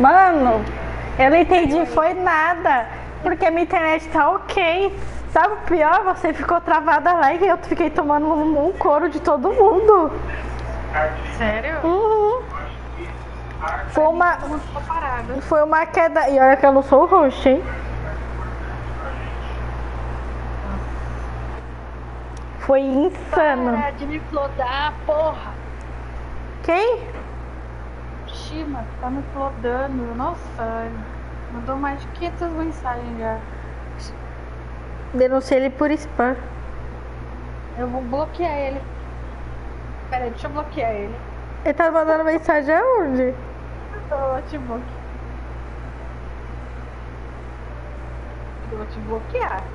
Mano, eu não entendi foi nada. Porque a minha internet tá ok. Sabe o pior? Você ficou travada lá e eu fiquei tomando um couro de todo mundo. Sério? Uhum. Foi uma queda. E olha que eu não sou o host, hein? Foi insano. Para de me flodar, porra! Quem? Shima, tá me flodando. Nossa, mandou mais de 500 mensagens já. Denunciei ele por spam. Eu vou bloquear ele. Pera aí, deixa eu bloquear ele. Ele tá mandando mensagem aonde? No notebook. Eu vou te bloquear.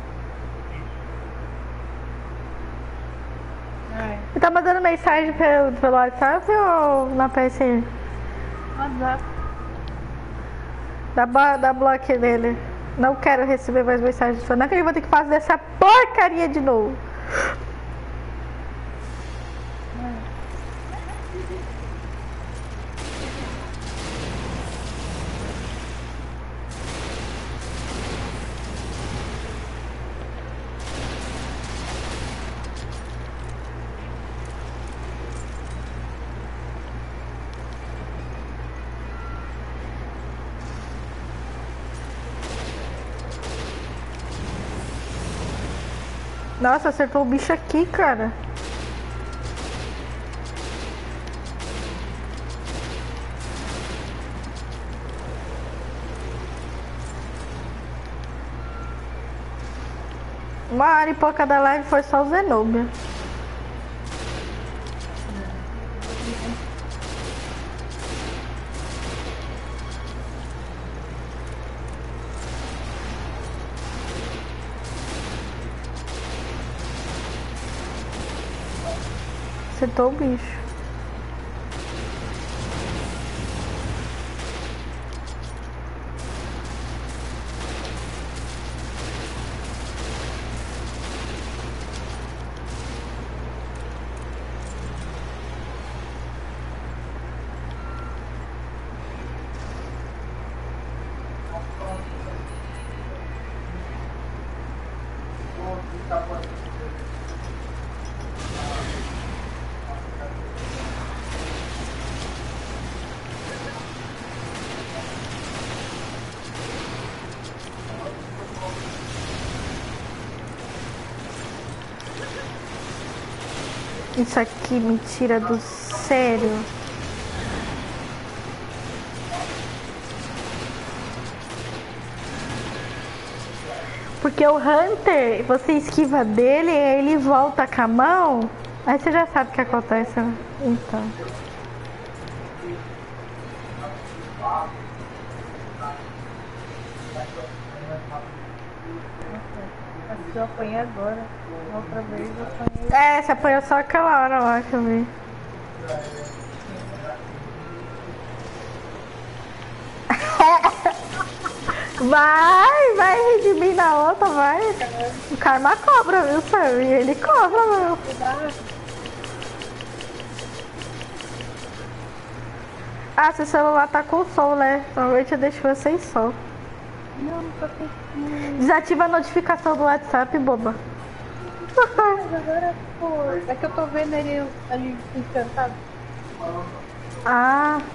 Ai, Ele tá mandando mensagem pelo WhatsApp ou na PSN? WhatsApp. Dá bloco nele. Não quero receber mais mensagens sua. Não que eu vou ter que fazer essa porcaria de novo. Nossa, acertou o bicho aqui, cara. Uma hora e pouca da live foi só o Zenobia. Acertou o bicho. Isso aqui me tira do sério. Porque o Hunter, você esquiva dele, aí ele volta com a mão. Aí você já sabe o que acontece, né? Então. Eu apanhei agora. Outra vez eu apanhei. É, você apanhou só aquela hora lá que eu vi. Vai redimir na outra, vai. O karma cobra, viu, Sam? E ele cobra, meu. Ah, seu celular tá com som, né? Normalmente eu deixo você em som. Não, não tô com. Desativa a notificação do WhatsApp, boba. Mas agora, pô. É que eu tô vendo ele ali encantado. Ah.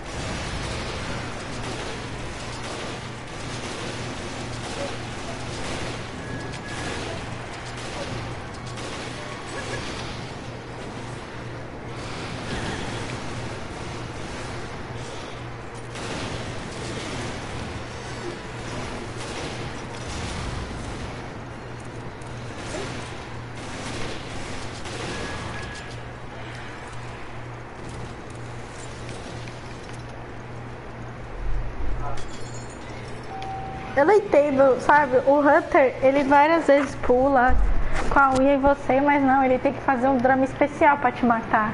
Eu não entendo, sabe? O Hunter, ele várias vezes pula com a unha em você, mas não, ele tem que fazer um drama especial pra te matar.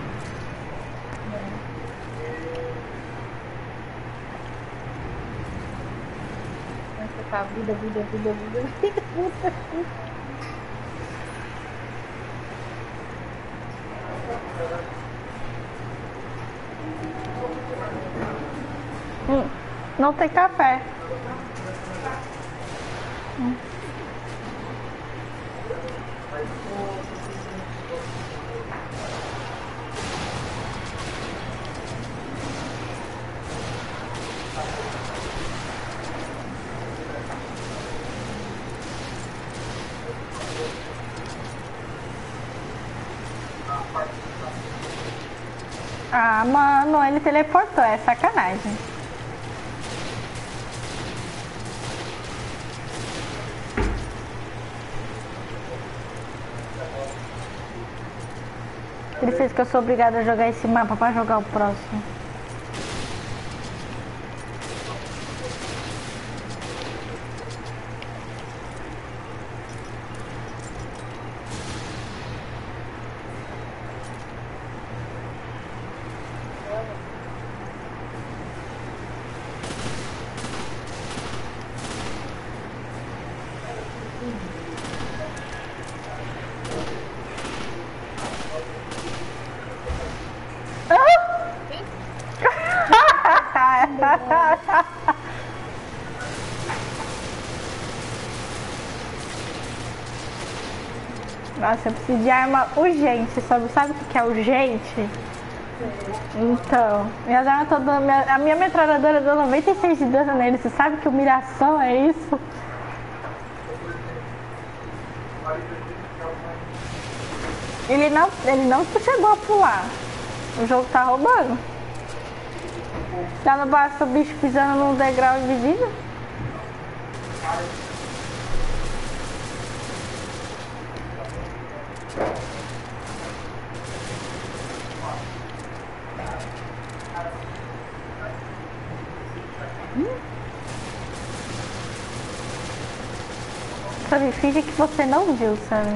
Você tá vida. Não tem café. Ah, mano, ele teleportou, é sacanagem. Ele fez que eu sou obrigada a jogar esse mapa pra jogar o próximo. Nossa, eu preciso de arma urgente, sabe o que é urgente? Então, minhas armas todas, a minha metralhadora deu 96 de dano nele, você sabe que humilhação é isso? Ele não chegou a pular, o jogo tá roubando. Já não basta o bicho pisando num degrau invisível? Sabe, finge que você não viu, sabe?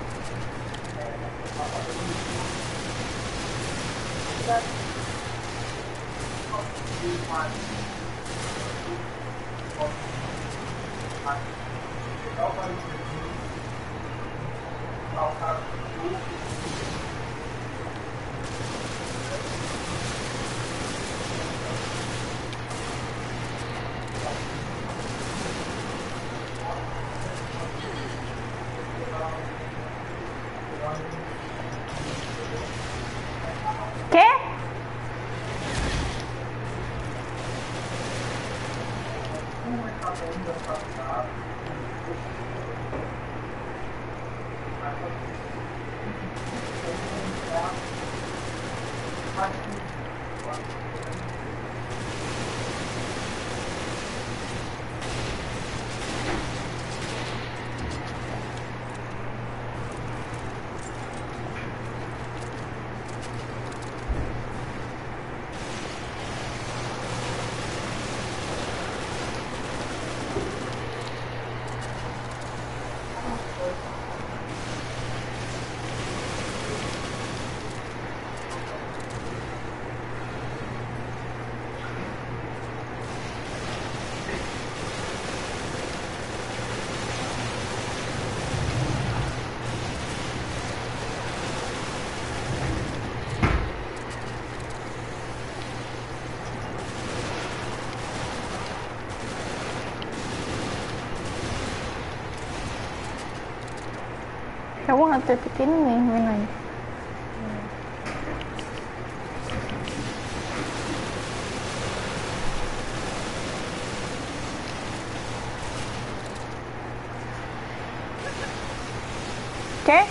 Quê? É um hunter pequenininho, vendo aí. Quê?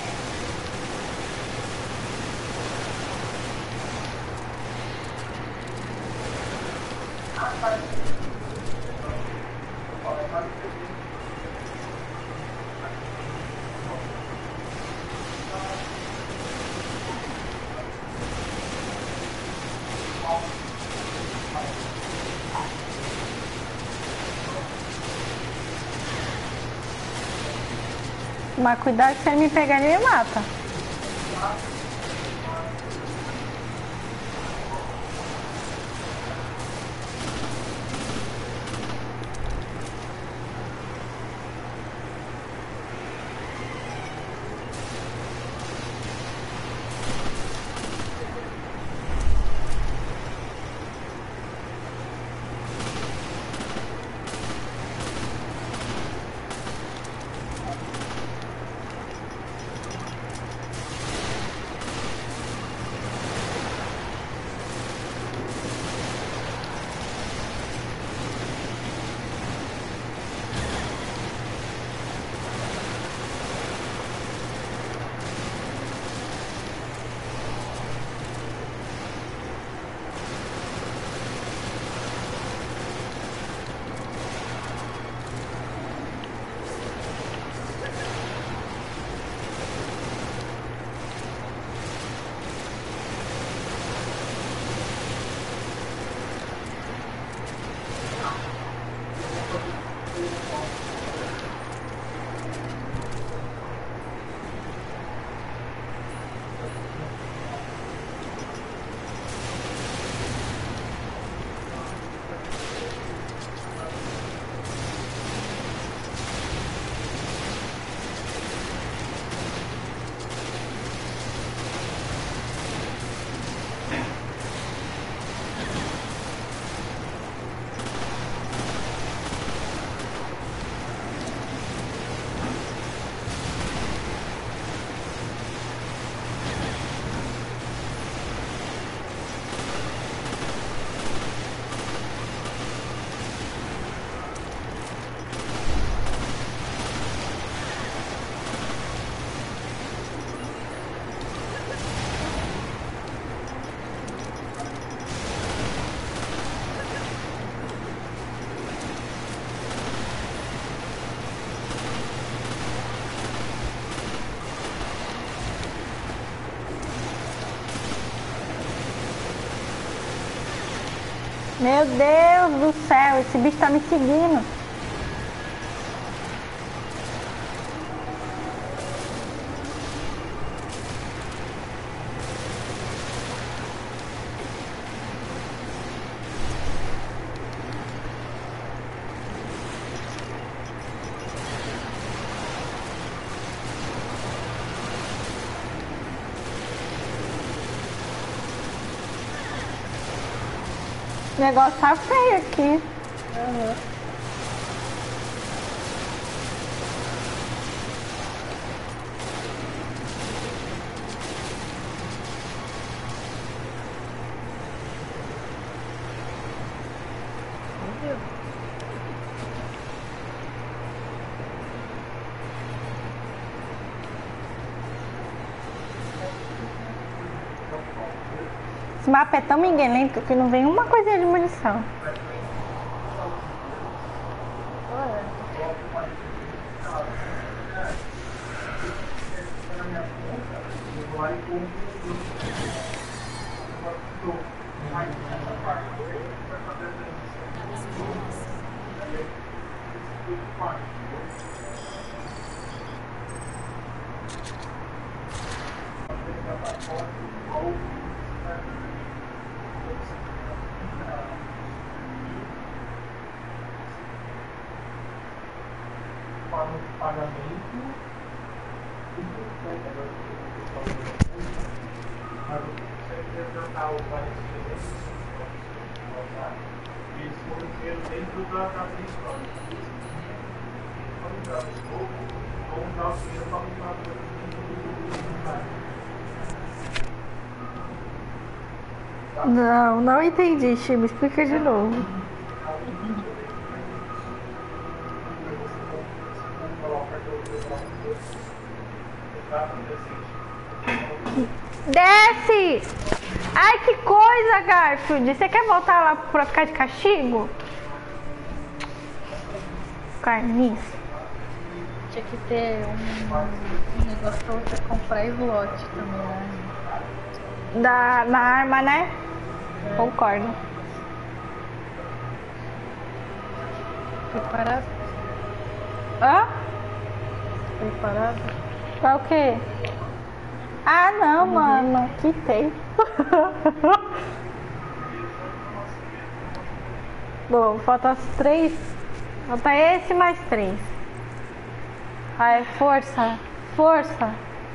Mas cuidado que se ele me pegar, ele me mata. Meu Deus do céu, esse bicho tá me seguindo. O negócio tá feio aqui. Aham. Meu Deus. Esse mapa é tão miguelento que não vem uma coisinha de munição. Olha. Não, não entendi, Chi. Me explica de novo. Desce! Ai, que coisa, Garfield! Você quer voltar lá pra ficar de castigo? Carniça. Tinha que ter um negócio pra você comprar slot também, né? Na arma, né? Concordo. Preparado? Hã? Preparado? Pra o quê? Ah, não, mano. Quitei. Bom, falta os 3. Falta esse mais 3. Ai, força. Força.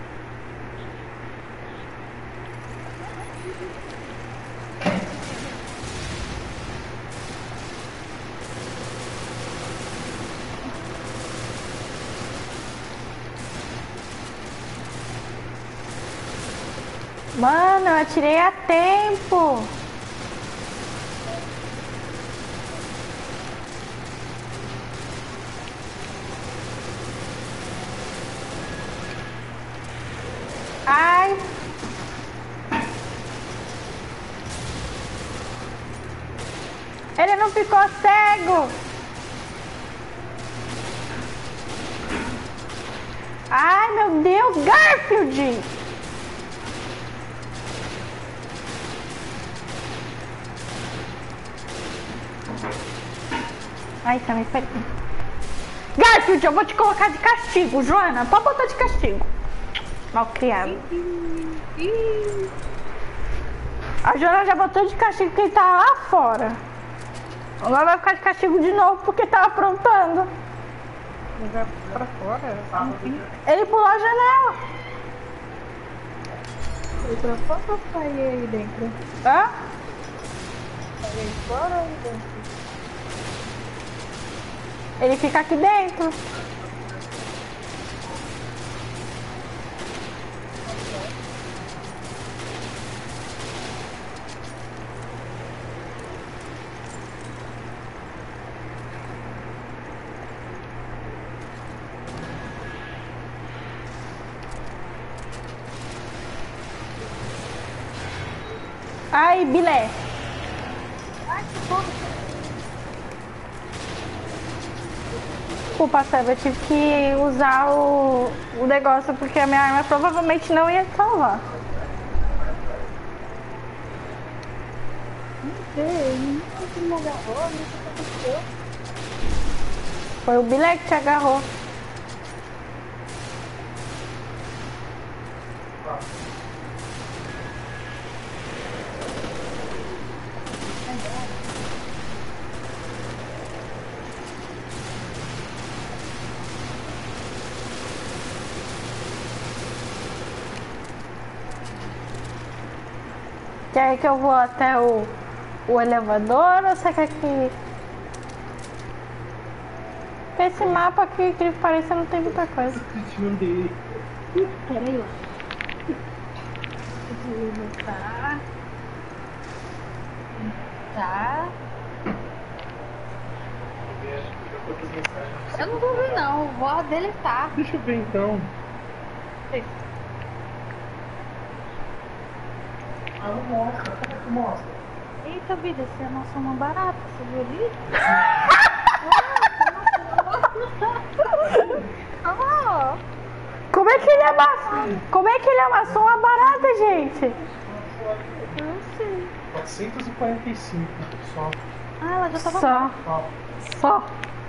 Mano, eu atirei a tempo. Ai. Ele não ficou cego. Ai, meu Deus, Garfield. Ai, tá me perdendo. Garfield, eu vou te colocar de castigo, Joana. Pode botar de castigo. Malcriado. A Joana já botou de castigo porque ele tá lá fora. Agora vai ficar de castigo de novo porque tá aprontando. Jogar pra fora? Ele pulou a janela. Foi pra fora ou sair aí dentro? Hã? Sair aí fora ou aí dentro? Ele fica aqui dentro. Ai, Bilé. Ai, que porra! Desculpa, Seba, eu tive que usar o negócio porque a minha arma provavelmente não ia salvar. Não sei. que me agarrou, não sei o que aconteceu. Foi o Bilé que te agarrou. Quer que eu vou até o elevador ou você quer que... Esse mapa aqui, que parece que não tem muita coisa. Peraí, ó. Eu vou voltar. Tá. Eu não vou ver não, vou deletar. Deixa eu ver então. Ah, não mostra. Como é que mostra? Eita vida, esse é nosso uma barata, você viu ali? Ah, Como é que ele amassou? Como é que ele amassou uma barata, gente? eu não sei. 445 só. Ah, ela já tava Só, Ó, só.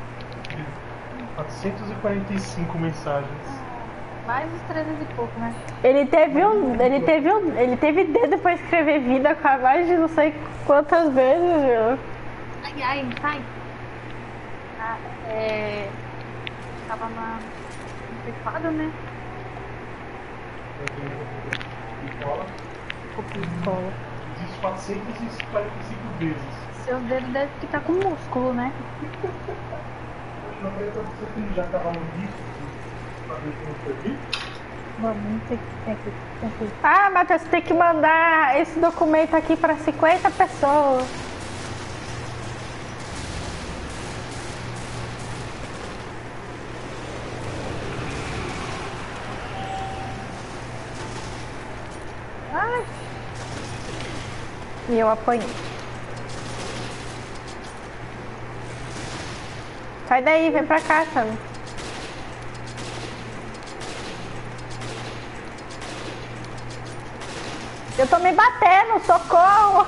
445 mensagens. mais uns 300 e pouco, né? Ele teve dedo pra escrever vida com a mais de não sei quantas vezes, viu? Ai, ai, sai. Ah, tava no teclado, né? Cola. Diz 445 vezes. Seus dedos devem ficar com músculo, né? Não é pra você que já tava no disco pra ver como foi aqui? Vamos, tem que. Ah, Matheus, você tem que mandar esse documento aqui para 50 pessoas. Ai, E eu apanhei. Sai daí, vem pra cá, sabe? Eu tô me batendo, socorro!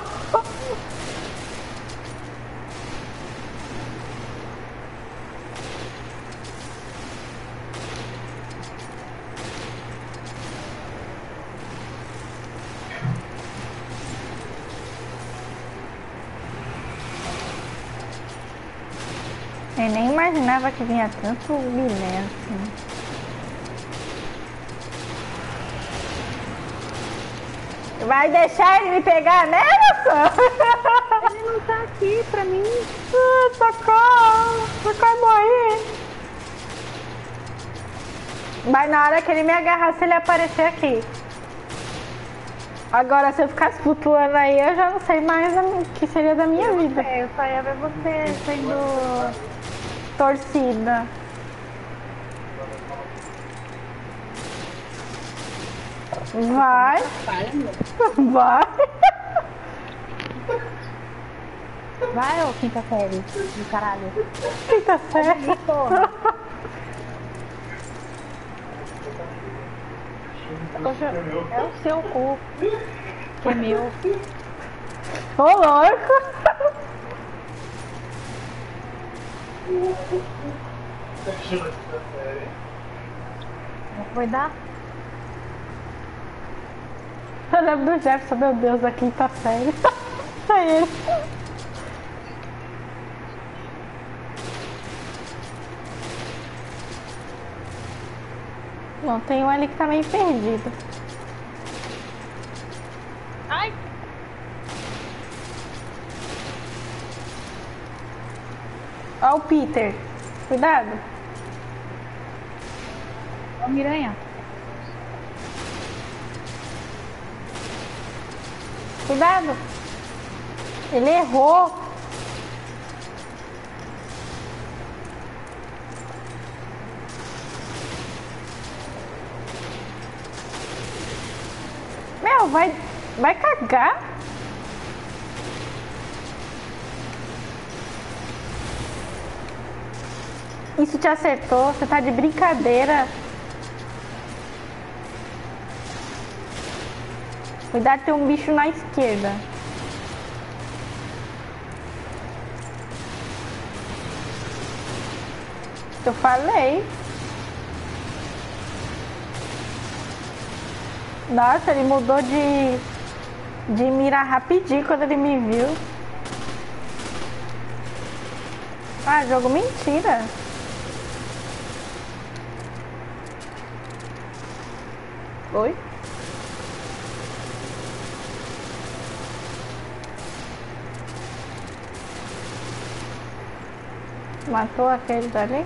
Eu nem imaginava que vinha tanto bilhete assim. Vai deixar ele me pegar, né, Nelson? ele não tá aqui pra mim. Socorro! Eu quase morri. Mas na hora que ele me agarrasse, ele aparecer aqui. Agora, se eu ficasse flutuando aí, eu já não sei mais o que seria da minha vida. Eu só ia ver você sendo Torcida. Vai. Vai. Vai, ô quinta série do caralho. Quinta série. Porra. É o seu cu, que é meu. Ô, louco. Não foi dar? Eu lembro do Jefferson, meu Deus, da quinta série. É ele. Não, tem um ali que tá meio perdido. Ai! Ó o Peter. Cuidado. Ó, Miranha. Cuidado. Ele errou. Meu, vai cagar. Isso te acertou? Você tá de brincadeira? Cuidado, tem um bicho na esquerda. Eu falei. Nossa, ele mudou de mira rapidinho quando ele me viu. Ah, jogo mentira. Oi? Matou aquele dali?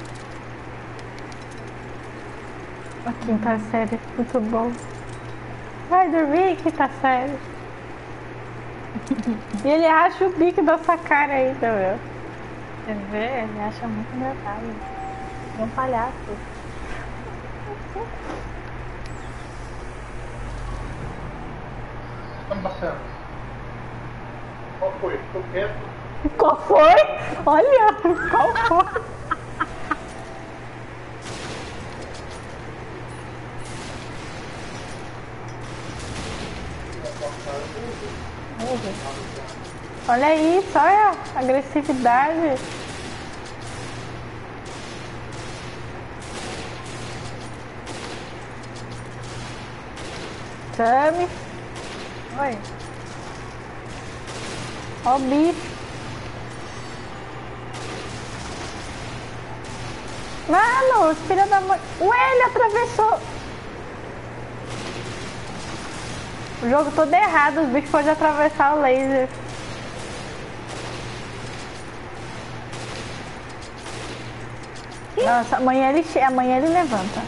A quinta série, muito bom. Vai dormir, quinta série. E ele acha o bico da sua cara ainda, meu. Quer ver? Ele acha muito engraçado. É um palhaço. Marcelo. Qual foi? Tô quieto. Qual foi? Olha, qual foi? Olha isso, olha a agressividade. Sammy. Oi. Ó o bicho. Mano, filha da mãe. Ué, ele atravessou. O jogo todo errado, os bichos podem atravessar o laser. Nossa, amanhã ele levanta.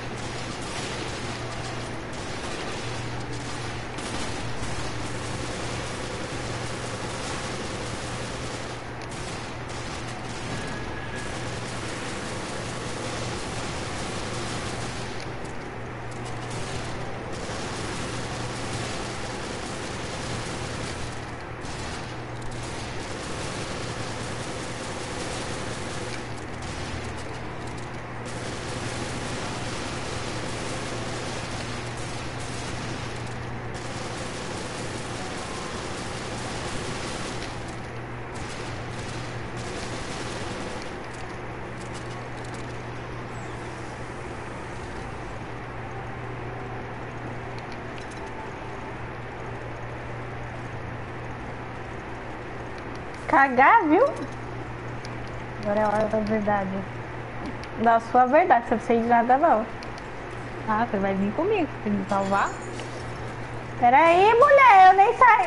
Cagar, viu? Agora é a hora da verdade. Da sua verdade, você não precisa de nada não. Ah, você vai vir comigo, você me salvar? Peraí, mulher, eu nem saí.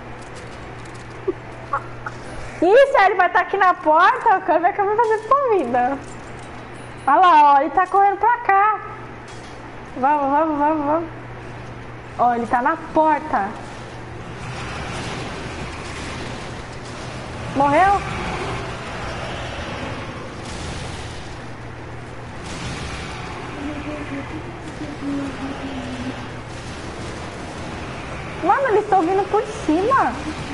Isso, ele vai estar aqui na porta, eu quero ver o que eu vou fazer com a vida. Olha lá, ó, ele tá correndo pra cá. Vamos. Ó, ele tá na porta. Morreu? Mano, eles estão vindo por cima.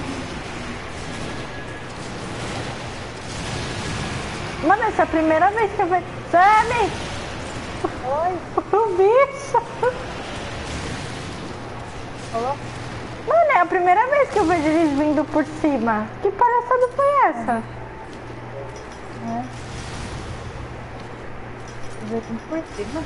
Mano, essa é a primeira vez que eu vejo. Sammy! Oi. O bicho! Falou? Mano, é a primeira vez que eu vejo eles vindo por cima. Que palhaçada foi essa? É. Veio por cima.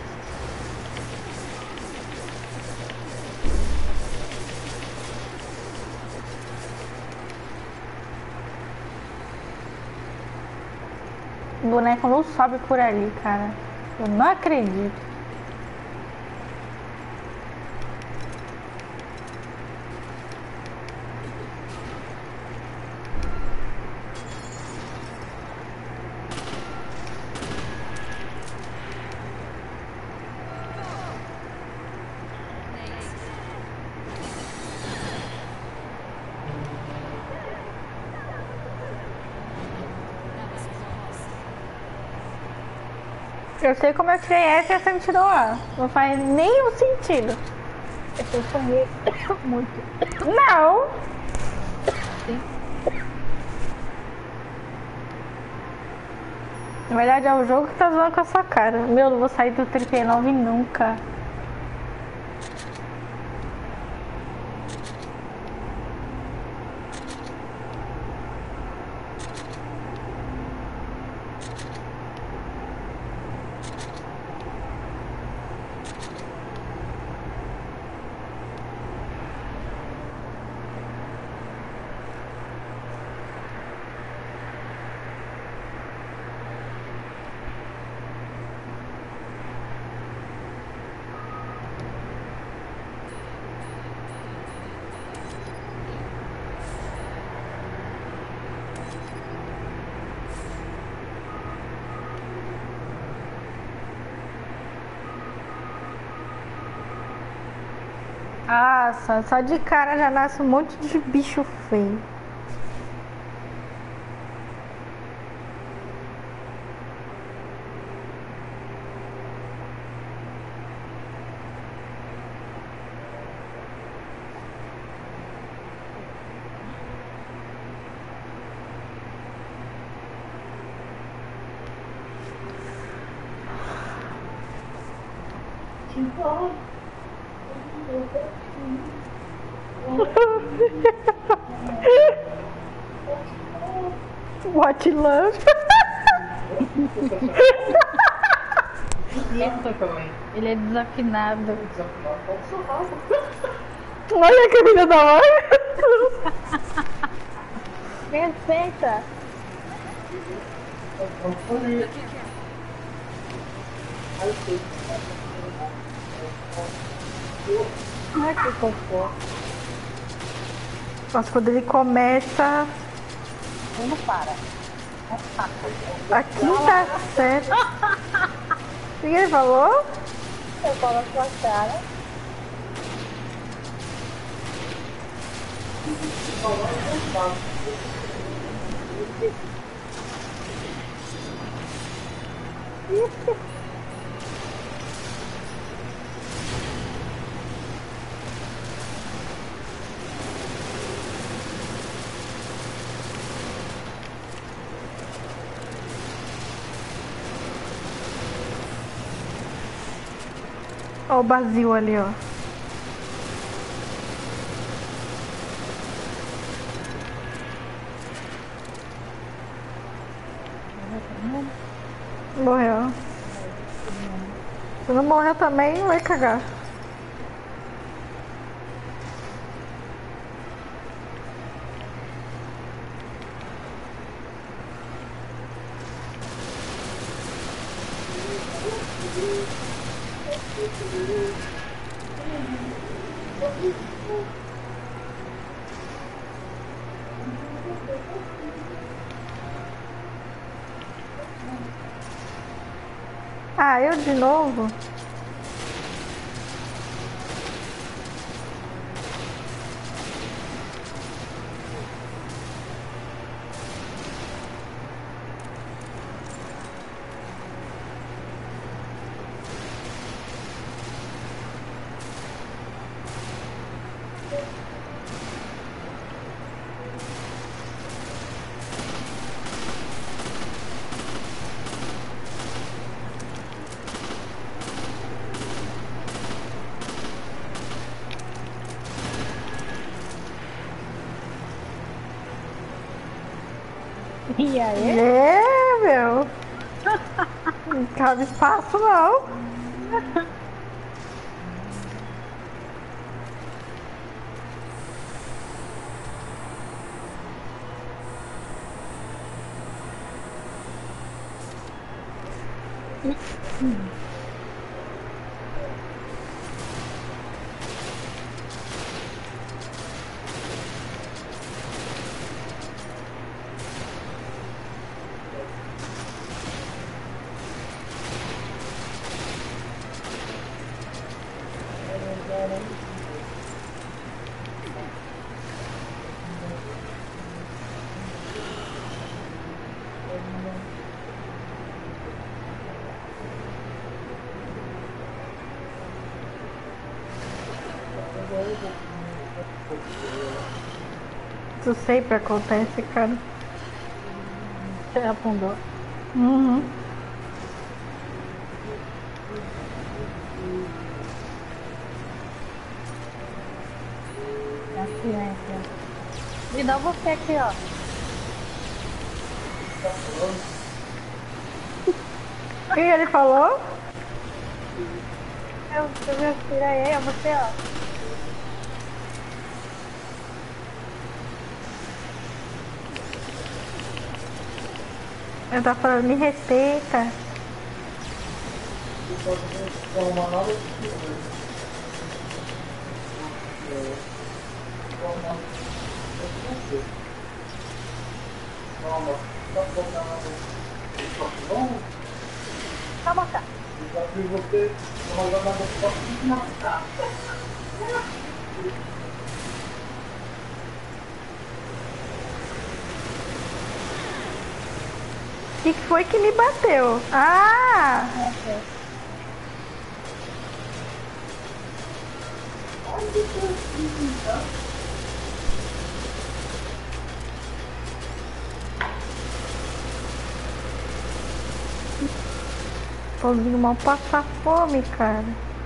O boneco não sobe por ali, cara. Eu não acredito. Eu sei como eu tirei essa e essa me tirou A. Não faz nenhum sentido. Eu sonhei muito. Não! Sim. Na verdade é o jogo que tá zoando com a sua cara. Meu, não vou sair do 39 nunca. Ah, só de cara já nasce um monte de bicho feio. What love? Ele é desafinado. Olha que vida da hora. Me respeita. Ai, que cocô. Nossa, quando ele começa... Ele não para. A quinta série. O que ele falou? Eu falo a sua cara. Olha o Basil ali, ó. Morreu. Se não morreu também, vai cagar. Ah, eu de novo? E aí? É, meu. Não cabe espaço, não. Isso sempre acontece, cara. Você afundou. Uhum. Me dá você aqui, ó. O que ele falou? Eu me aspiro aí, é você, ó. Eu tava falando, me respeita. Calma, tá. O que foi que me bateu? Ah! Pozinho mal passar fome, cara.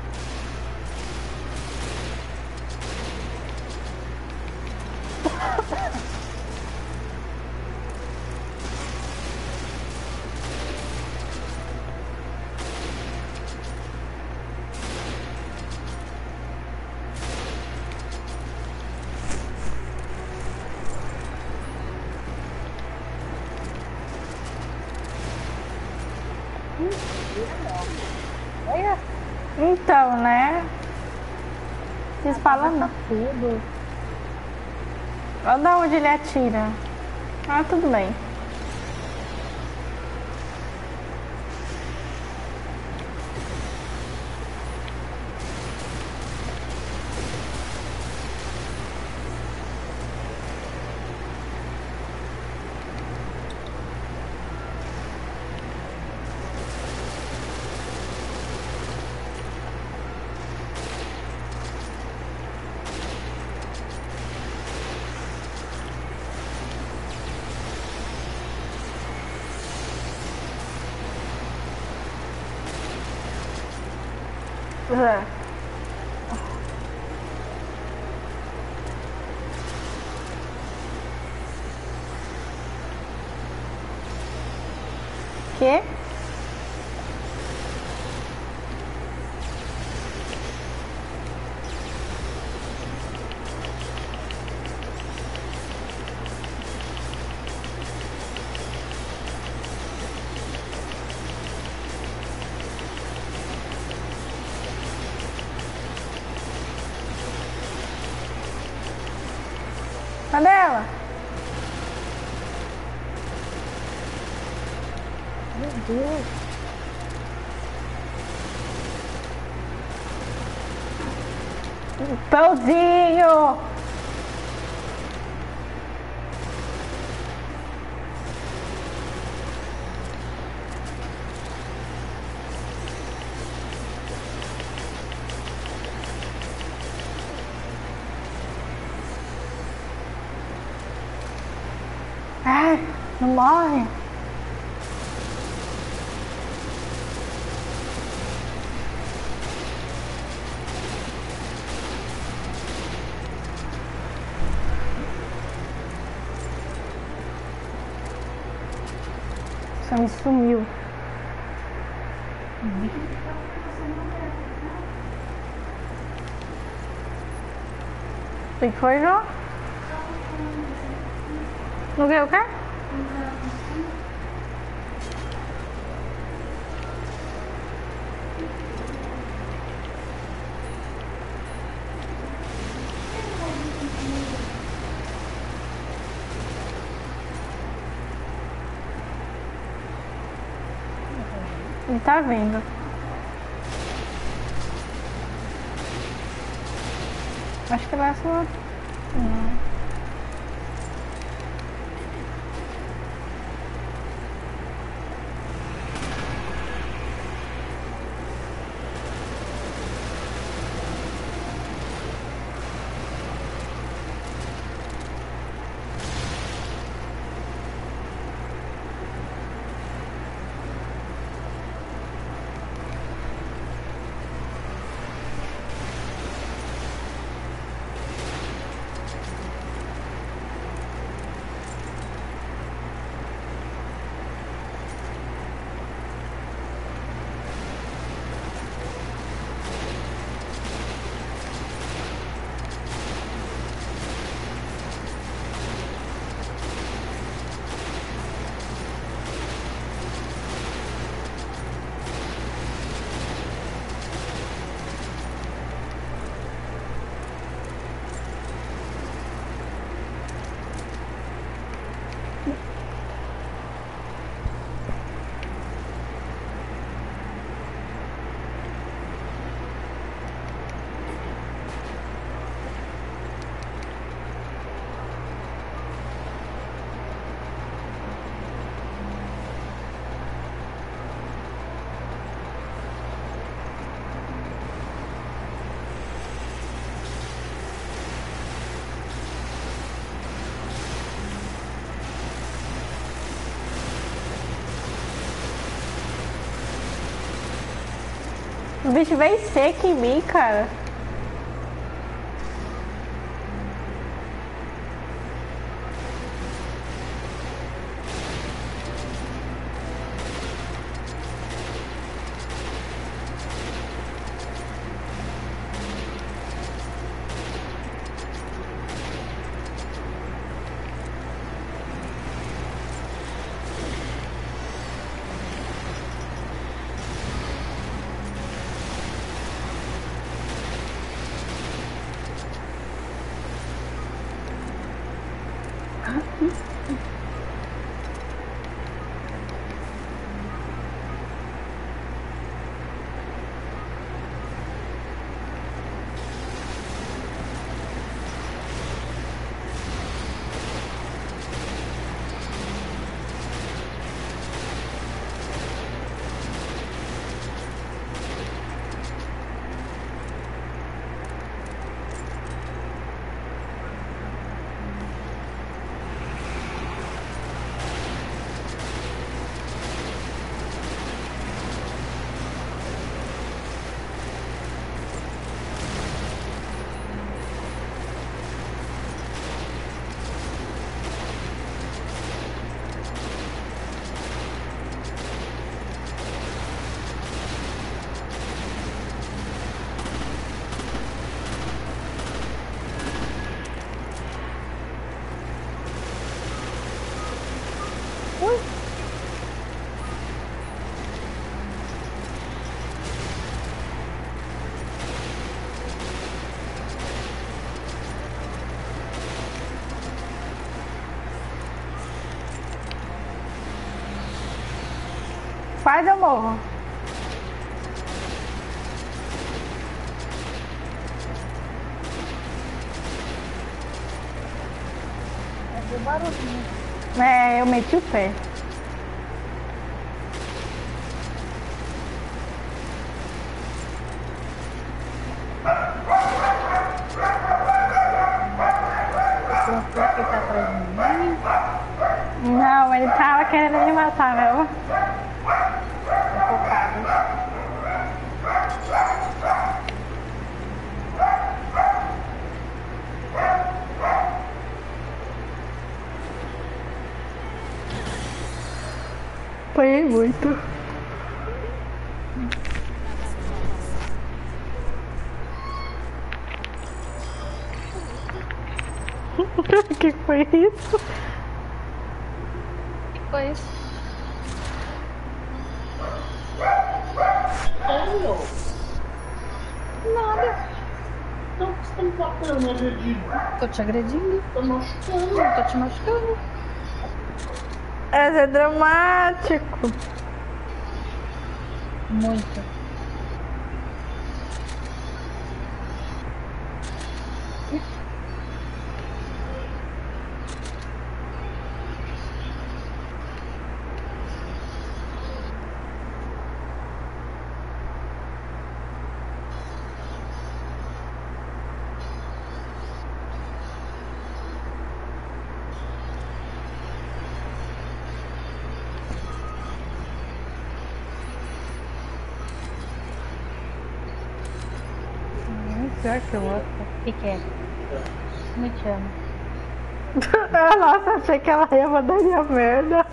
Olha, Então, né? Vocês falam não. tudo. Olha de onde ele atira. Ah, tudo bem. É. Quê? Cadê ela? Meu Deus. Pãozinho! Ai, não morre. Só me sumiu. O que foi, João? Não ganhou o quê? Ele tá vendo. Acho que vai essa. Não. O bicho veio seco em mim, cara. Quase eu morro. É do barulhinho. É, eu meti o pé. Pensou que tá atrás de mim. Não, ele tava querendo me matar, meu. Tô focado. Apanhei muito. Que foi isso? Que foi isso? Sério? Nada. Então por que você tá me batendo, me agredindo? Tô te agredindo. Tá machucando. Tô te machucando. Esse é dramático. Muito. Pior que o outro. O que é? Me chama. Nossa, achei que ela ia mandar minha merda.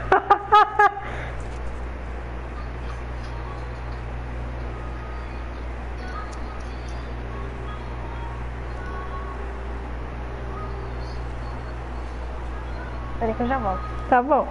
Peraí que eu já volto. Tá bom.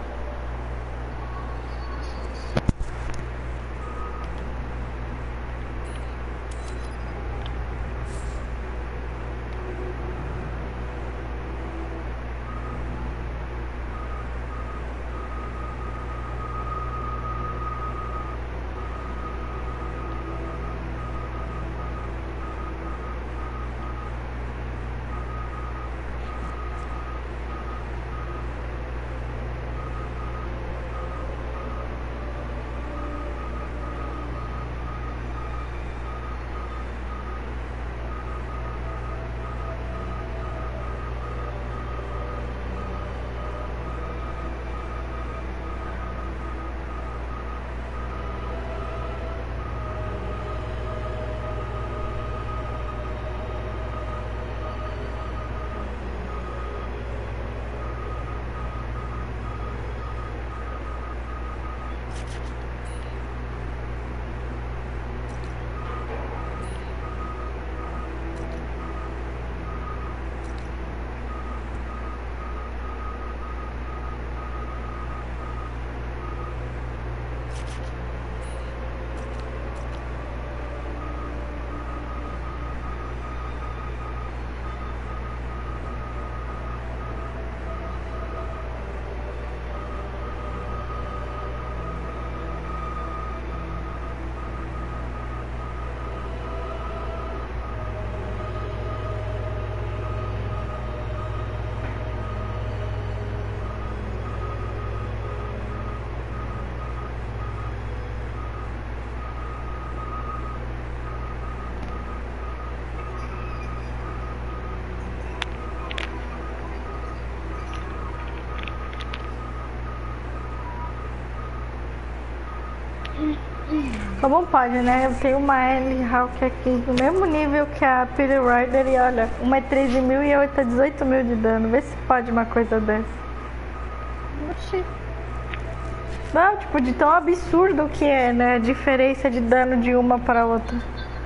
Como pode, né? Eu tenho uma Ellie Hawk aqui no mesmo nível que a Pity Rider e olha, uma é 13 mil e a outra é 18 mil de dano. Vê se pode uma coisa dessa. Oxi. Não, tipo, de tão absurdo que é, né? A diferença de dano de uma para outra.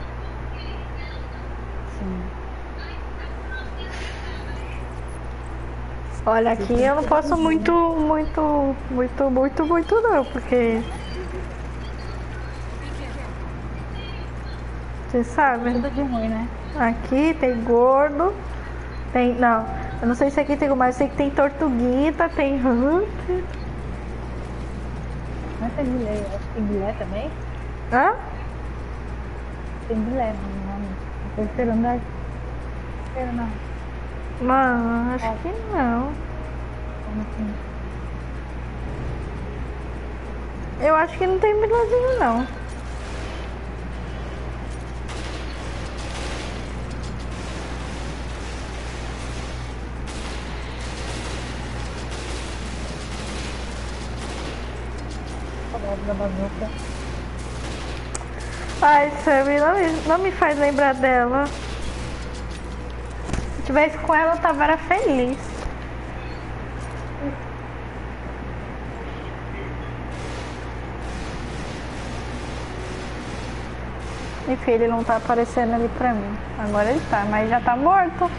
Sim. Olha, aqui eu não posso muito não, porque... Você sabe? Tudo de ruim, né? Aqui tem gordo, tem... Não, eu não sei se aqui tem, mas eu sei que tem tortuguita, tem hunter. Não tem bilé, acho que tem bilé também. Hã? Tem bilé no nome. No terceiro andar. Terceiro não. Mano, acho que não. Como assim? Eu acho que não tem bilazinho, não. Saudade da bazuca. Ai, Sammy, não me faz lembrar dela. Se tivesse com ela, eu tava feliz. Enfim, ele não tá aparecendo ali pra mim. Agora ele tá, mas já tá morto.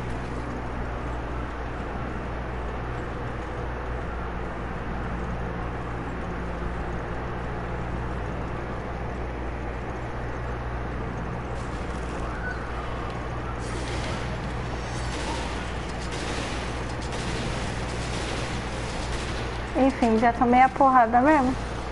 Enfim, já tomei a porrada mesmo.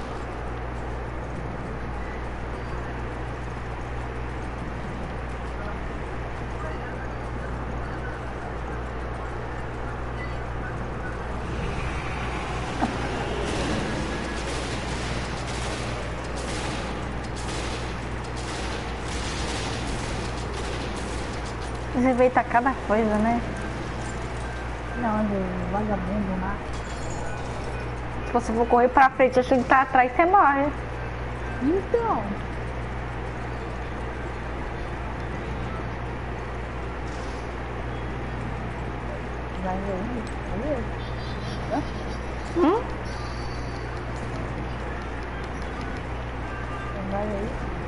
Você veio tá cada coisa, né? Não, o vagabundo lá. Se você for correr pra frente, acho que tá atrás, você morre. Então. Vai aí. Hum? Vai aí.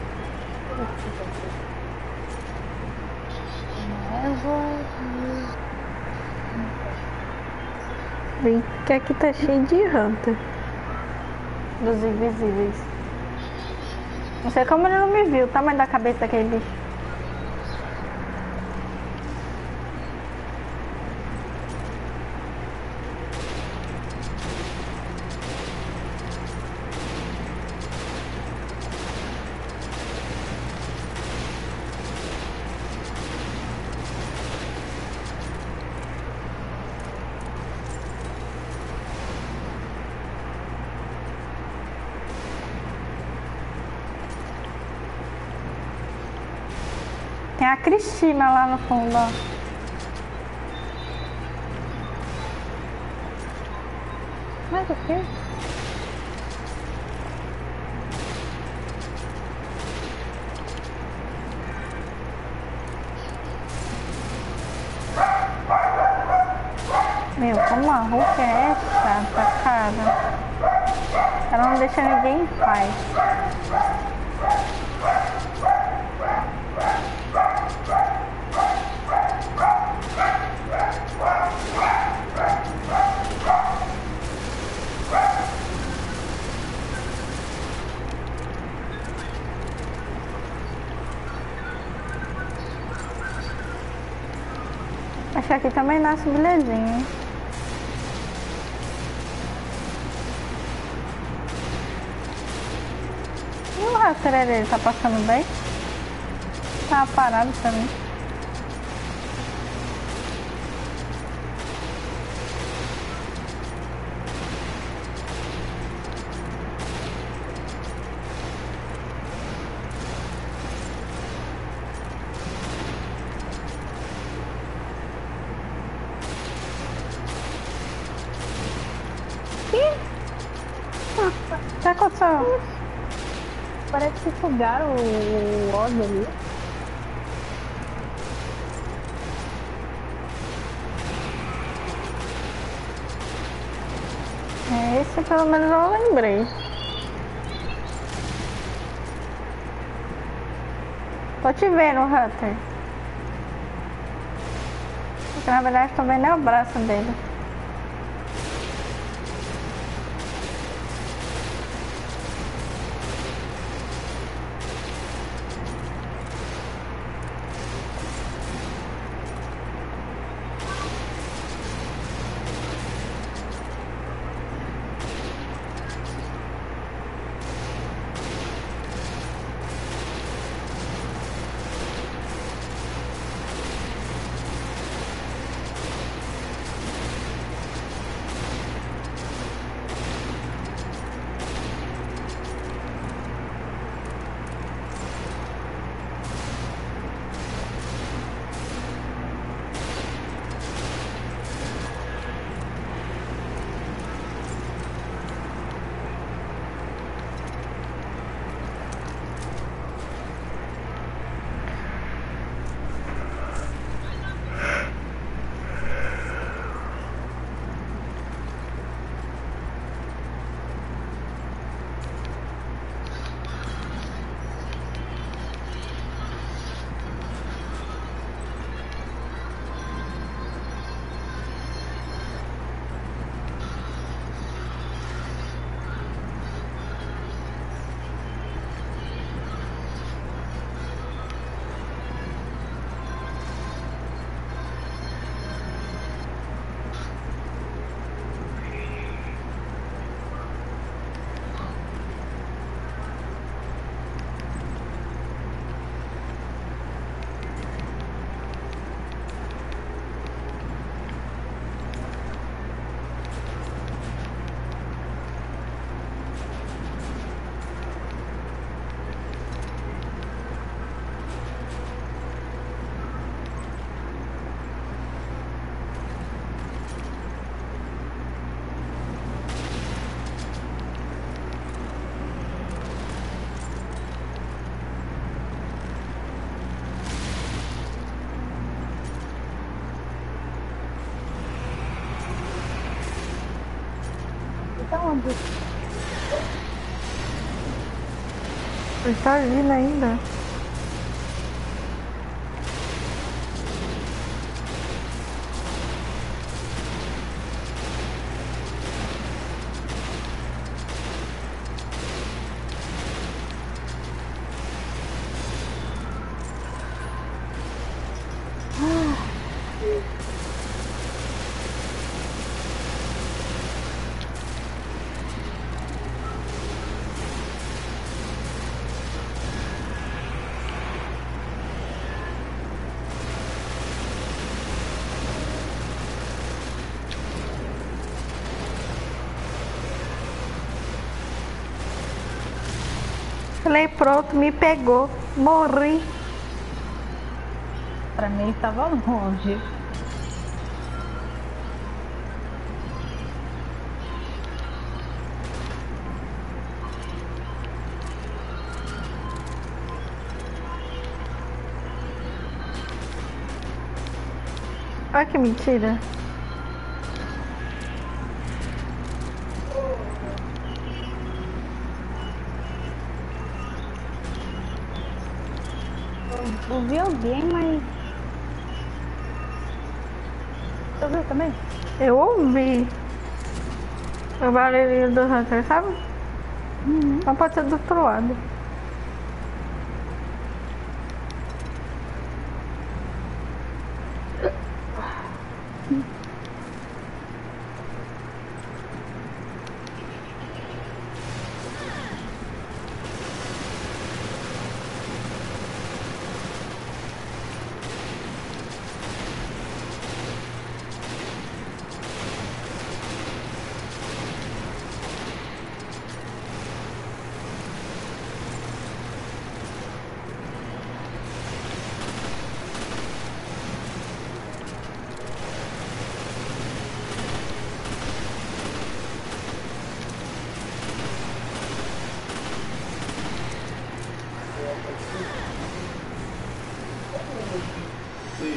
Bem que aqui tá cheio de hunter. Dos invisíveis. Não sei como ele não me viu. O tamanho da cabeça daquele bicho. Tem a Cristina lá no fundo, ó. Mas o quê? Meu, como a Hulk é chata, cara. Ela não deixa ninguém em paz. Acho que aqui também nasce belezinha, hein? E o rastreiro dele tá passando bem? Tá parado pra mim. O que aconteceu? Parece que sugaram o Oz ali. Esse pelo menos eu lembrei. Tô te vendo, Hunter. Porque na verdade tô vendo é o braço dele. Tá onde? Ele tá vindo ainda. Falei, pronto, me pegou. Morri. Pra mim ele tava longe. Olha que mentira. Eu vi alguém, mas... Você ouviu também? Eu ouvi o barulhinho do Hunter, sabe? Não pode ser do outro lado. sei.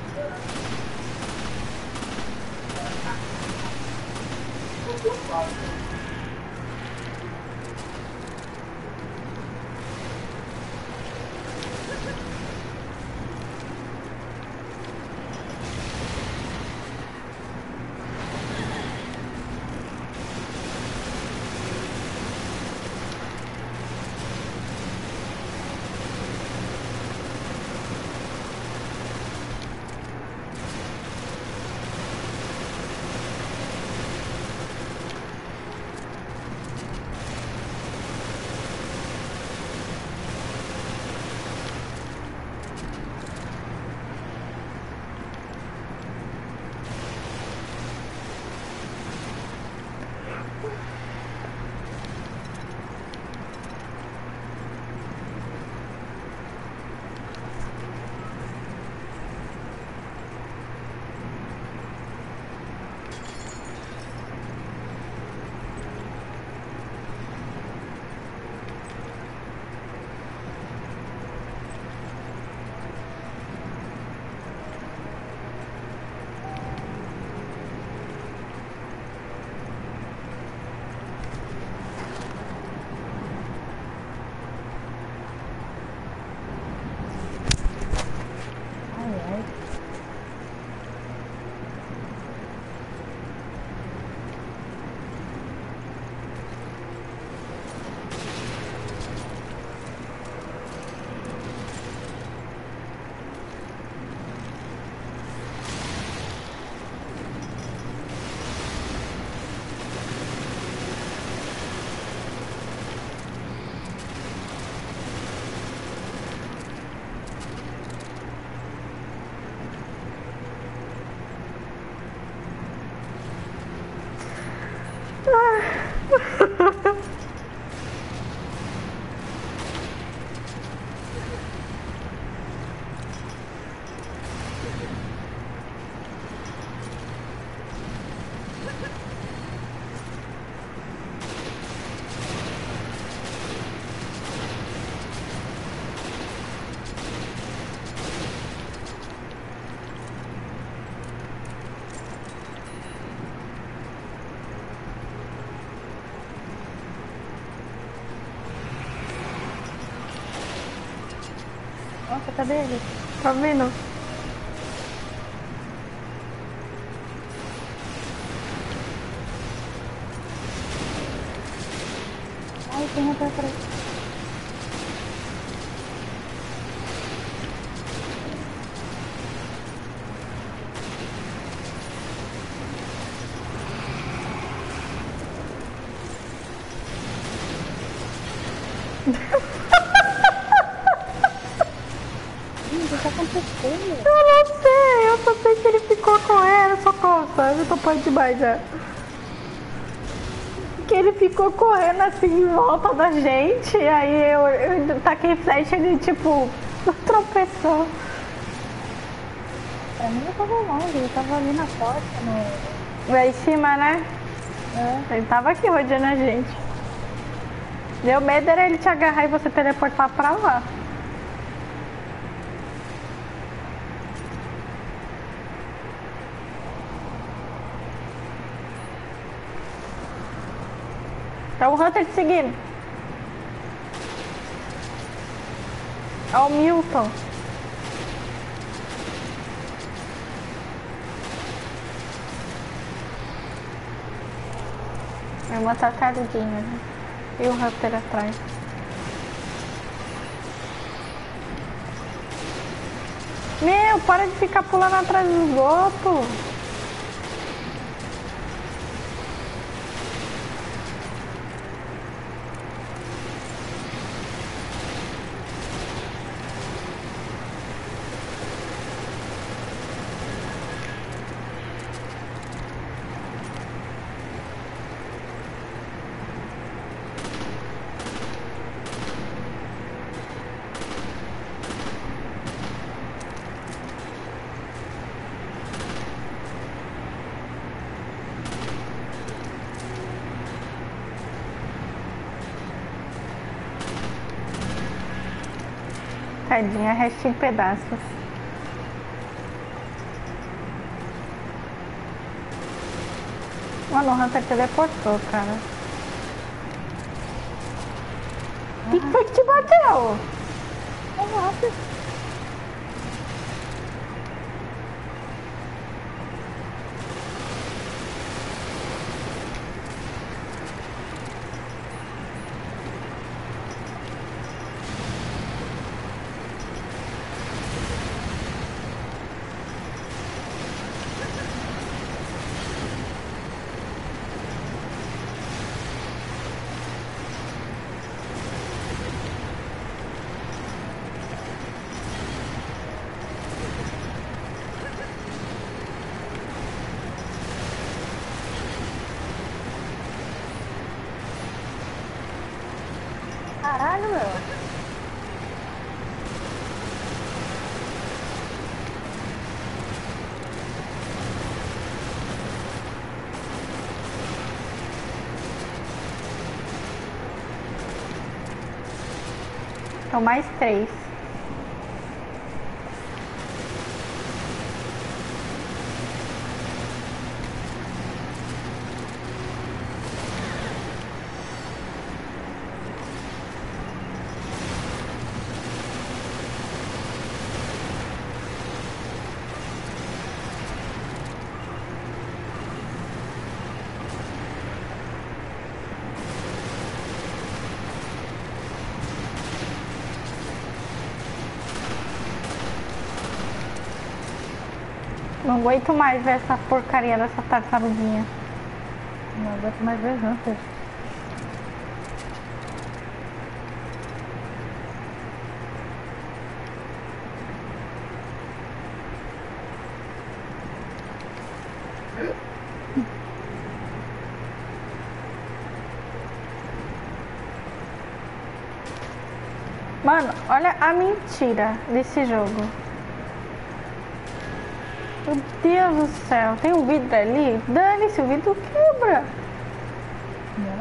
Nossa, cadê ele? Tá vendo? Ai, tem outra atrás. O que tá acontecendo? Eu não sei, eu só sei que ele ficou correndo, socorro, sabe? Eu tô pode demais já. Que ele ficou correndo assim em volta da gente, aí eu taquei flecha e ele tipo tropeçou. Pra mim eu tava longe, eu tava ali na porta, no... Lá em cima, né? É. Ele tava aqui rodeando a gente. Meu medo era ele te agarrar e você teleportar pra lá. Tá o Hunter te seguindo. Ó o Milton. É uma tartaruguinha, né? E o Hunter atrás. Meu, para de ficar pulando atrás dos outros. Tadinha, resta em pedaços. Mano, o Hunter teleportou, cara. O que foi que te bateu? Caralho, meu. Então mais 3. Não aguento mais ver essa porcaria dessa tartaruguinha. Não aguento mais ver Hunter. Mano, olha a mentira desse jogo. Meu Deus do céu, tem um vidro ali? Dane-se, o vidro quebra. Né?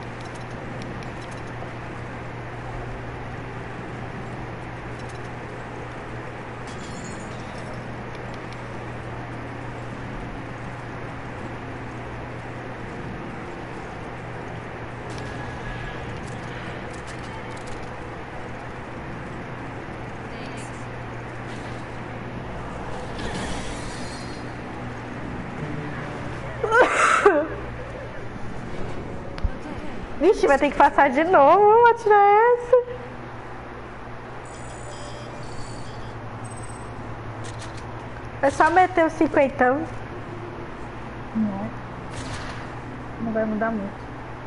Vixe, vai ter que passar de novo. Vamos atirar essa. É só meter o 50. Não. Não vai mudar muito.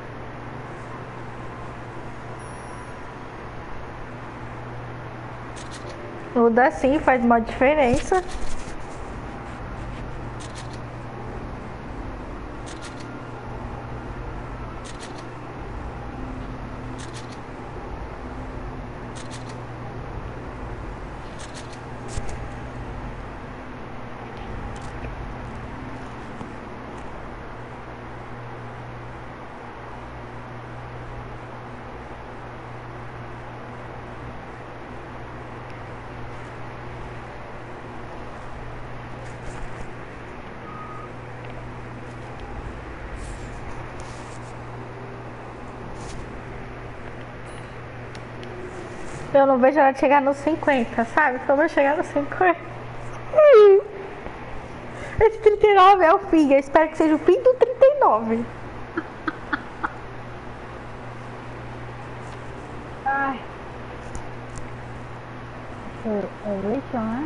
Muda sim, faz uma diferença. Eu não vejo ela chegar nos 50, sabe? Quando eu chegar nos 50. Esse 39 é o fim. Eu espero que seja o fim do 39. Ai. É o Rachel, né?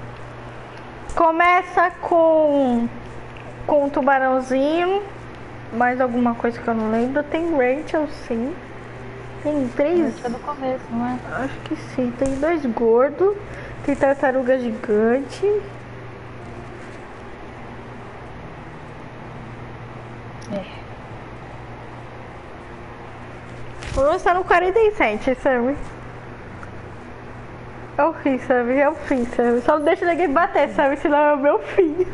Começa com um tubarãozinho. Mais alguma coisa que eu não lembro. Tem Rachel, sim. Tem 3. É do começo, não é? Acho que sim. Tem 2 gordos. Tem tartaruga gigante. É. Vou estar no 47, Sammy. É o fim, Sammy. É o fim, Sammy. Só não deixa ninguém bater, Sammy. Senão é o meu fim.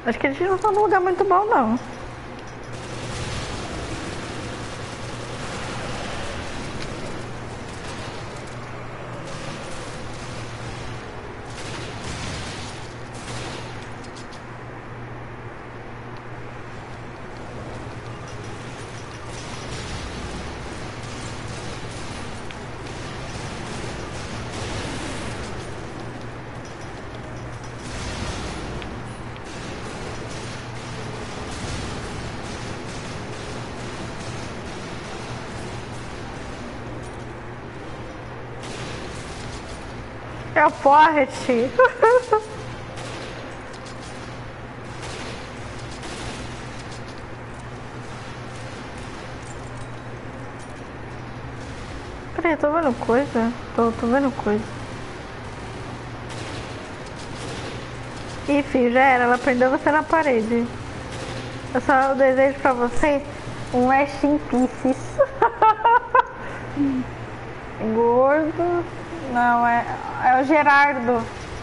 Acho que a gente não tá num lugar muito bom, não. É o Forrest. Peraí, tô vendo coisa? Tô vendo coisa. Ih, filho, já era. Ela prendeu você na parede. Eu só desejo pra você um Rest in Pieces. Gordo. Não, é o Gerardo.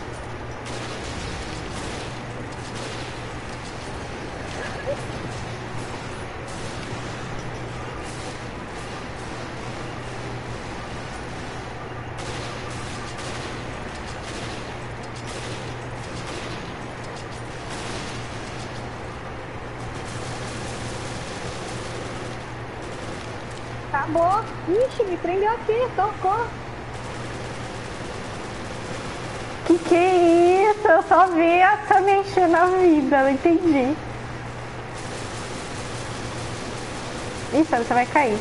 Acabou. Ixi, me prendeu aqui, tocou. Que é isso? Eu só vi essa mexer na vida, não entendi. Ih, você vai cair.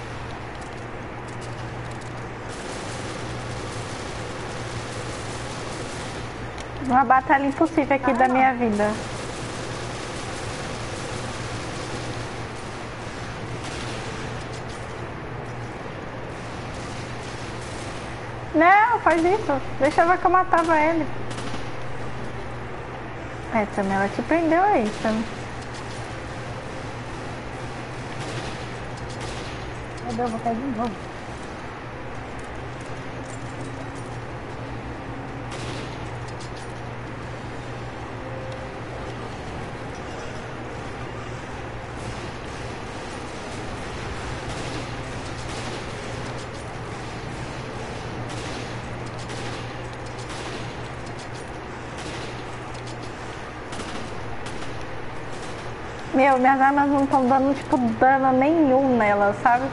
Uma batalha impossível aqui da minha vida. Não, faz isso. Deixa eu ver que eu matava ele. É, também ela te prendeu aí, também. Meu Deus, vou cair de novo. Meu, minhas armas não estão dando, tipo, dano nenhum nela, sabe?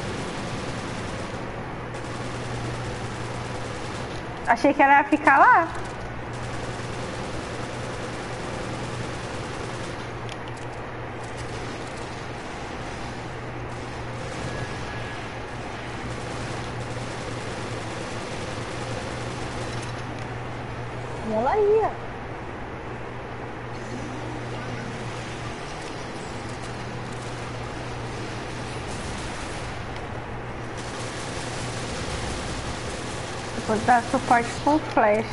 Achei que ela ia ficar lá. E ela ia. Vou dar suporte com flash.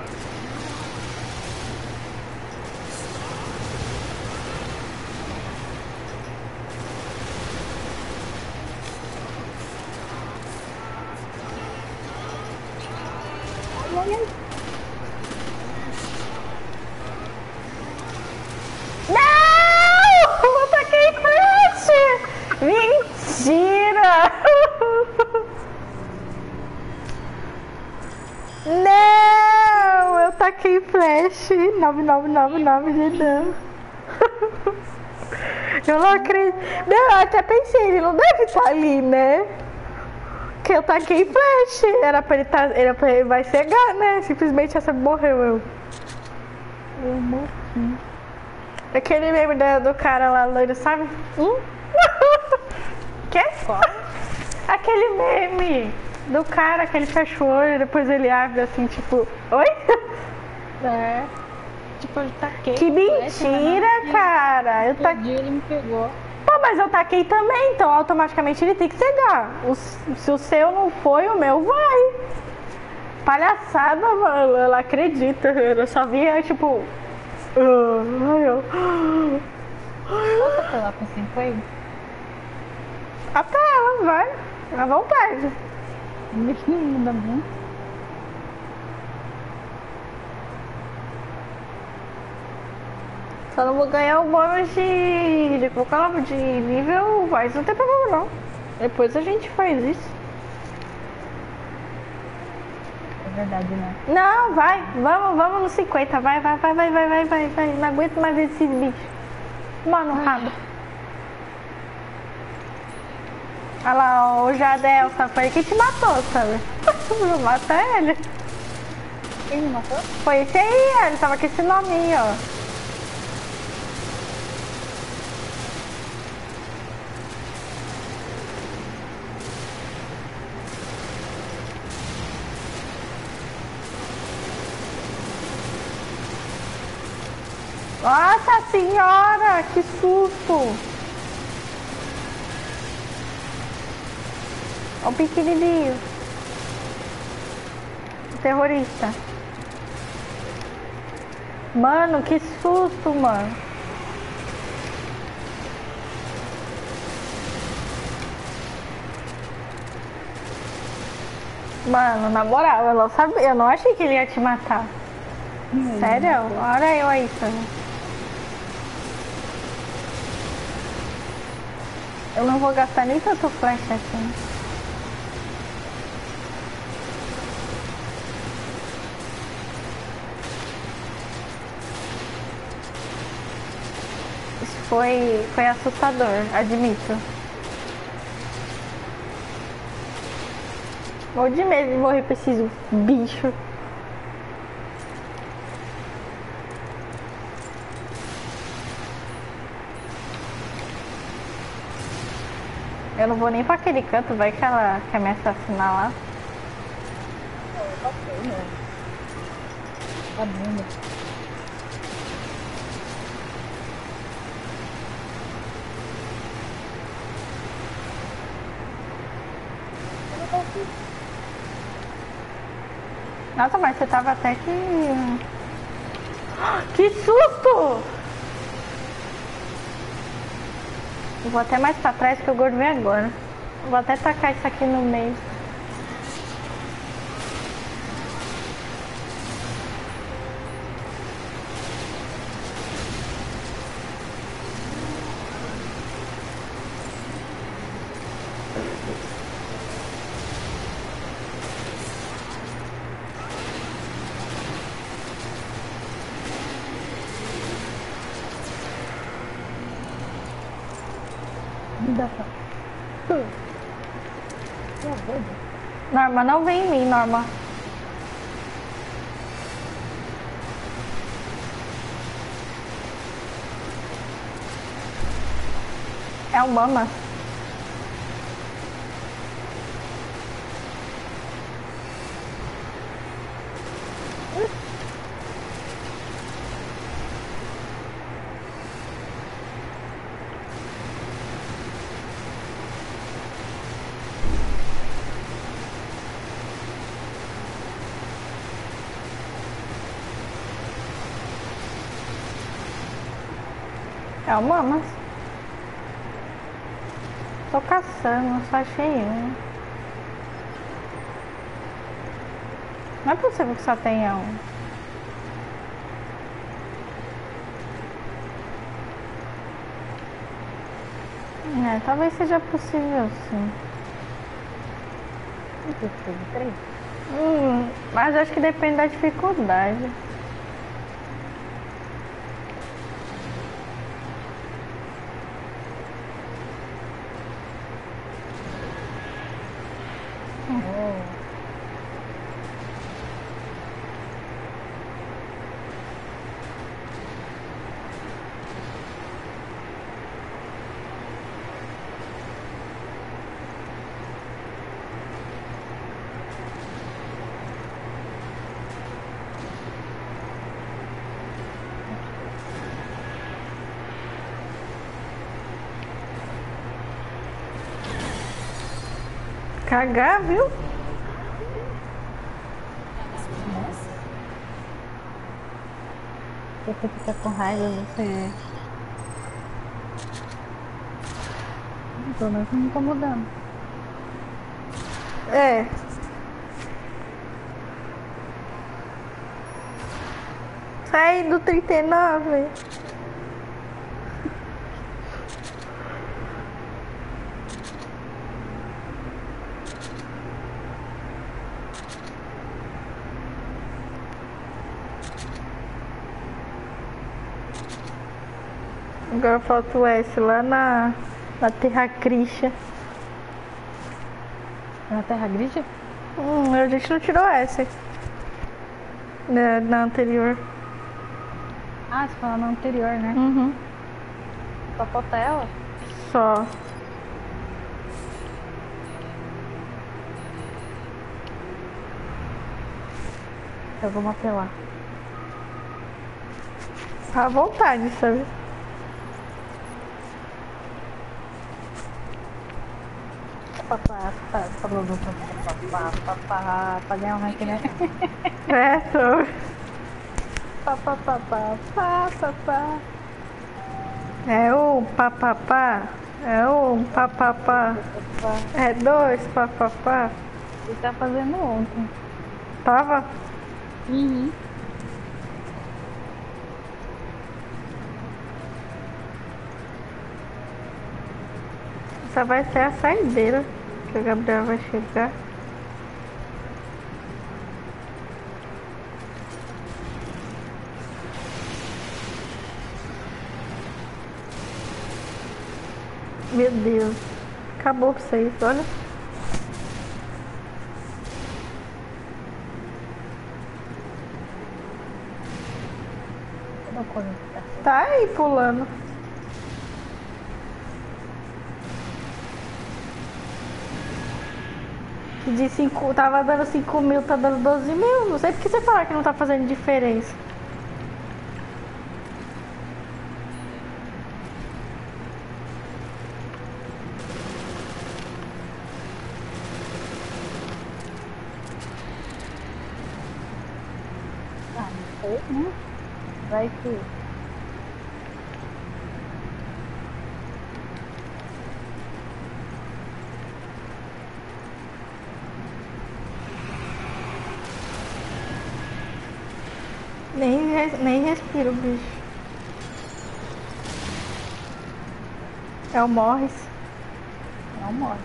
Ai, ai. Não! Eu taquei flash! Mentira! Não! Eu taquei flash 9999 de dano. Eu não acredito. Não, eu até pensei, ele não deve estar ali, né? Que eu taquei flash. Era pra ele vai cegar, né? Simplesmente essa morreu eu. Eu morri. Aquele meme do cara lá loiro, sabe? Que? Qual? Aquele meme do cara que ele fecha o olho e depois ele abre assim, tipo, oi? É. Tipo, eu taquei. Que flash, mentira, mas cara! Eu no taquei. dia ele me pegou. Pô, mas eu taquei também, então automaticamente ele tem que cegar. Se o seu não foi, o meu vai. Palhaçada, mano. Ela acredita. Eu só via, tipo. Posso apelar pra 50? Apela, vai. À vontade. Não muda muito. Só não vou ganhar o bônus de colocar de nível, mas não tem problema não. Depois a gente faz isso. É verdade, né? Não, vai, vamos no 50, vai. Não aguento mais ver esses bichos. Mano, rabo. Olha lá, o Jadel, foi que te matou, sabe? Não mata ele. Quem me matou? Foi esse aí, ele tava com esse nominho, ó. Nossa senhora, que susto! Olha o pequenininho. O terrorista. Mano, que susto, mano. Mano, na moral, eu não sabia, eu não achei que ele ia te matar. Sério? Olha eu aí, Sam. Eu não vou gastar nem tanto flash assim. Isso foi assustador, admito. Morro de medo de morrer pra esses bichos. Eu não vou nem pra aquele canto, vai que ela quer me assassinar lá. Ok, né? Tá bom. Nossa, mas você tava até que... Que susto! Eu vou até mais pra trás que o gordo vem agora. Vou até tacar isso aqui no meio. Me dá só. Norma, não vem em mim, Norma. É o Mama. É o Mamas. Tô caçando, só achei um. Não é possível que só tenha um. É, talvez seja possível sim. Mas acho que depende da dificuldade. Cagar, viu? Você fica com raiva, você... Pelo menos não tá mudando. É. Sai do 39. Agora falta o S lá na Terra Christian. Na Terra Grid? A gente não tirou S. Na anterior. Ah, você falou na anterior, né? Uhum. Só falta ela? Só. Eu vou apelar. À vontade, sabe? Pra ganhar um rank, né? É, tô. É um papapá. É um papapá. É dois papapá. Você tá fazendo ontem. Tava? Uhum. Essa vai ser a saideira que o Gabriel vai chegar. Meu Deus. Acabou pra vocês, olha. Cadê o Corinthians? Tá aí pulando. De 5, tava dando 5 mil, tá dando 12 mil. Não sei porque você fala que não tá fazendo diferença. Ah, não sei, né? Vai que... Nem respira o bicho. É o Morris. Não morre.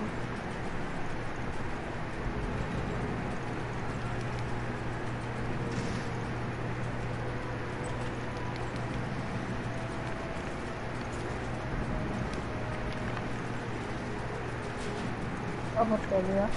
Ó, você ali, ó.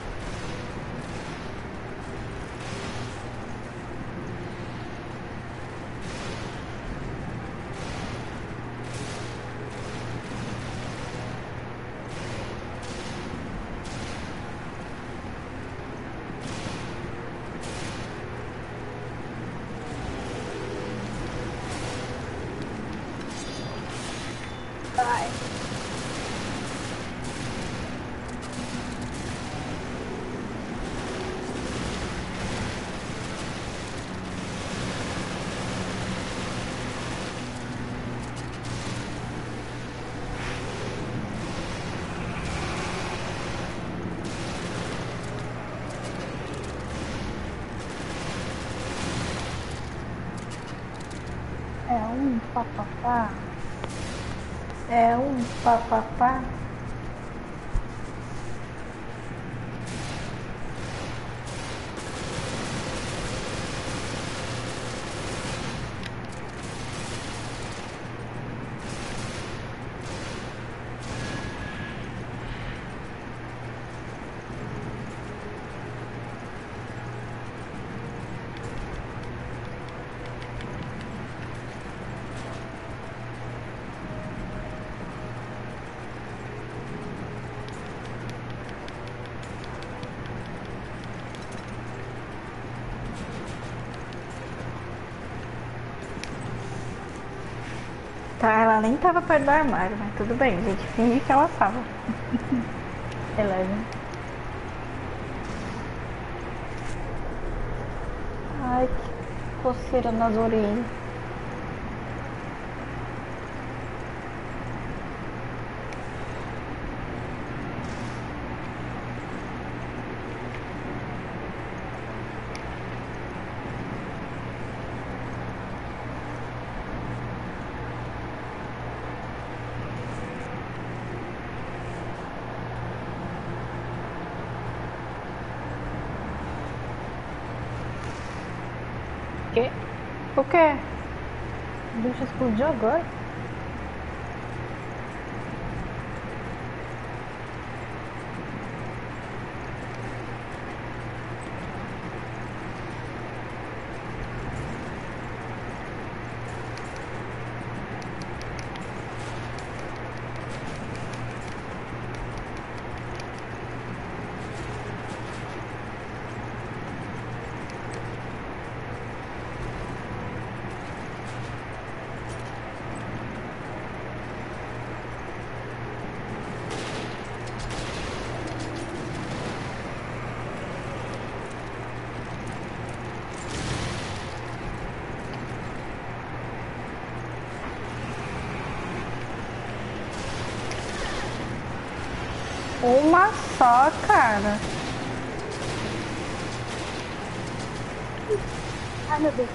Ai. É um papapá. É um papapá. Tá, ela nem tava perto do armário, mas tudo bem, a gente finge que ela tava. Eleve. Ai, que coceira nas orelhas. Quê? O quê? O bicho explodiu agora? Uma só, cara. Ai, meu Deus.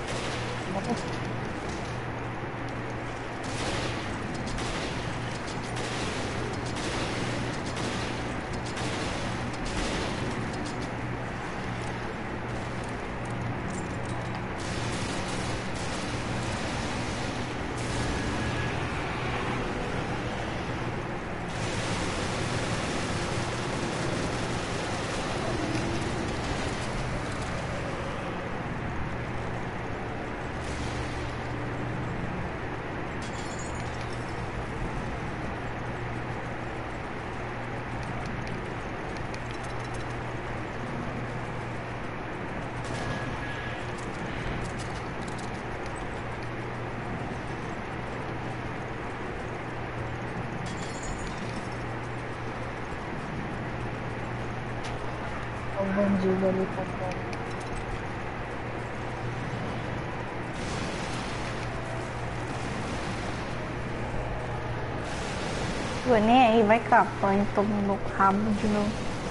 O bandido ali pra fora. Vou nem aí, vai que eu apanho, tomo no rabo de novo.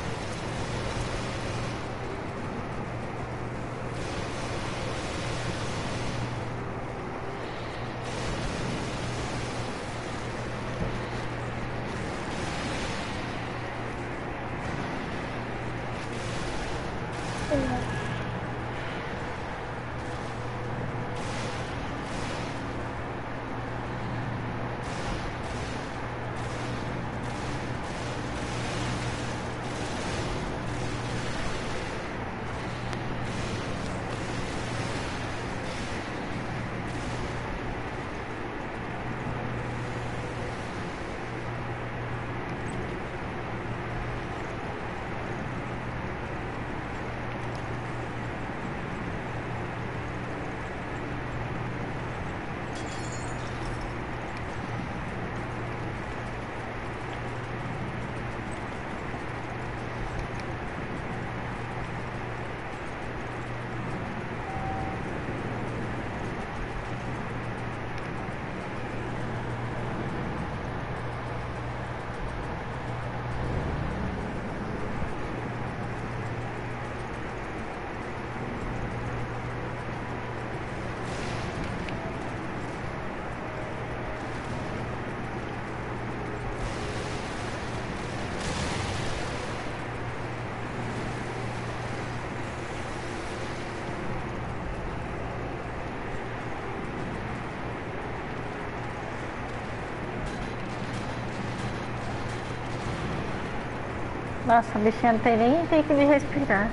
Nossa, a bichinha não tem nem tempo de respirar.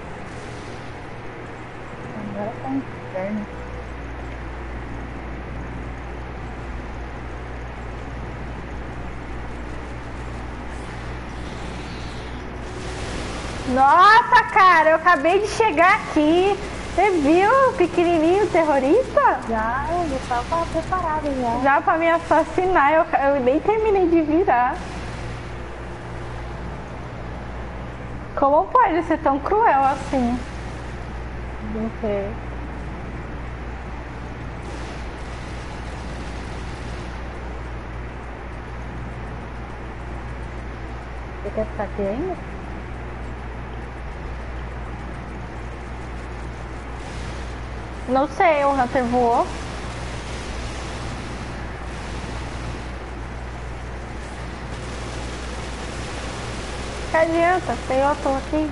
Agora tá inferno. Nossa, cara, eu acabei de chegar aqui. Você viu, pequenininho terrorista? Já, eu tava preparado já. Já pra me assassinar, eu nem terminei de virar. Como pode ser tão cruel assim? Não sei. Você quer ficar aqui ainda? Não sei, o Hunter voou. Que adianta? Eu tô aqui.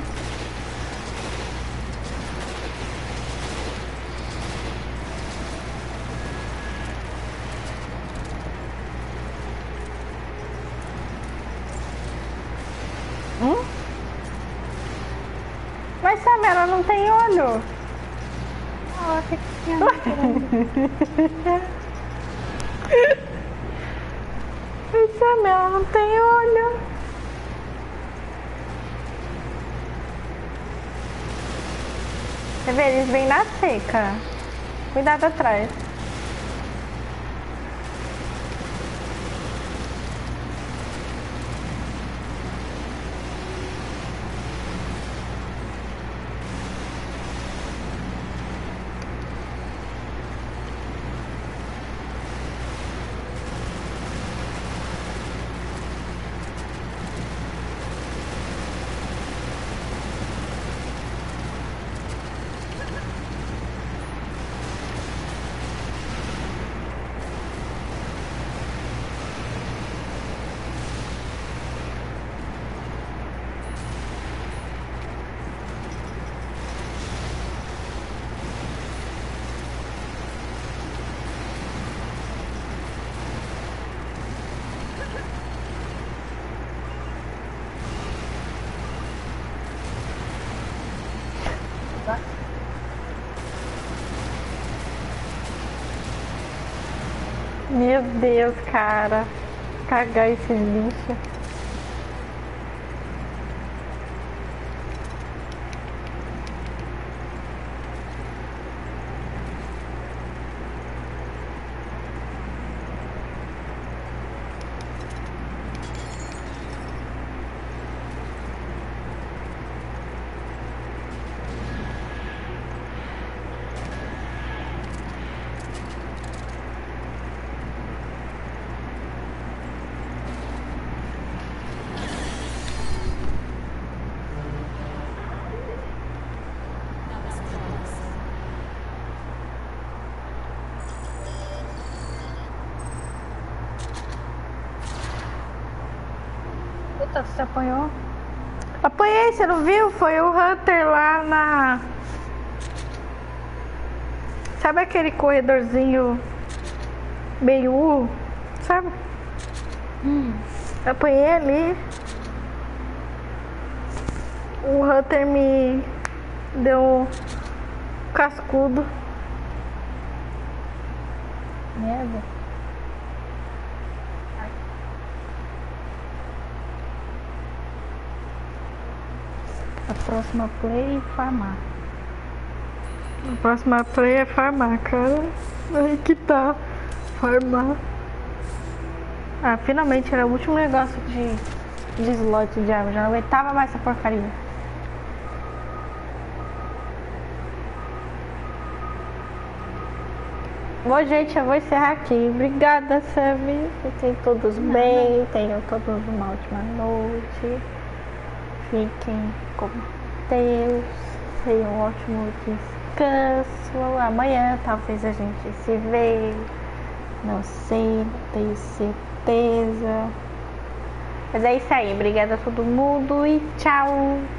Mas Sam, ela não tem olho. Ah, que tinha Mas Sam, ela não tem olho. Você vê, eles vêm na seca. Cuidado atrás. Meu Deus, cara. Cagar esses bichos. Puta, você apanhou? Apanhei, você não viu? Foi o Hunter lá na... Sabe aquele corredorzinho meio... Sabe? Apanhei ali. O Hunter me deu um cascudo. Merda. A próxima play farmar. A próxima play é farmar, cara. Aí que tá. Farmar. Ah, finalmente era o último negócio de slot de arma. Já não aguentava mais essa porcaria. Bom, gente, eu vou encerrar aqui. Obrigada, Sammy. Fiquem todos bem. Tenham todos uma ótima noite. Fiquem com Deus. Tenham um ótimo descanso. Amanhã talvez a gente se veja. Não sei, não tenho certeza. Mas é isso aí. Obrigada a todo mundo e tchau.